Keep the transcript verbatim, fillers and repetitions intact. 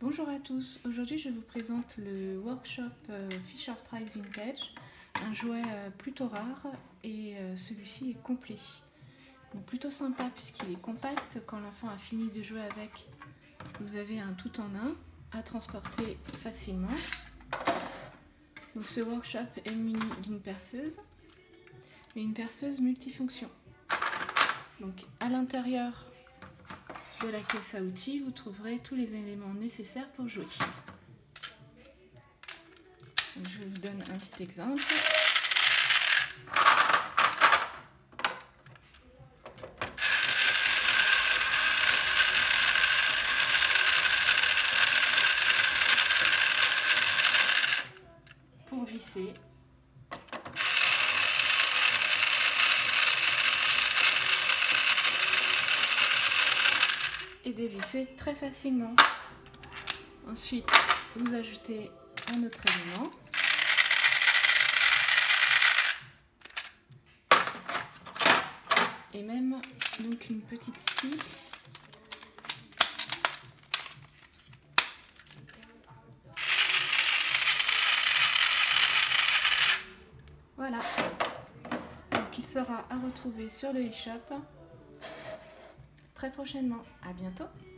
Bonjour à tous, aujourd'hui je vous présente le workshop euh, Fisher-Price Vintage, un jouet euh, plutôt rare et euh, celui-ci est complet. Donc plutôt sympa puisqu'il est compact, quand l'enfant a fini de jouer avec, vous avez un tout en un à transporter facilement. Donc ce workshop est muni d'une perceuse, mais une perceuse multifonction. Donc à l'intérieur de la caisse à outils, vous trouverez tous les éléments nécessaires pour jouer. Donc, je vous donne un petit exemple. Pour visser. Et dévisser très facilement. Ensuite, vous ajoutez un autre élément. Et même donc une petite scie. Voilà. Donc il sera à retrouver sur le e-shop très prochainement. À bientôt.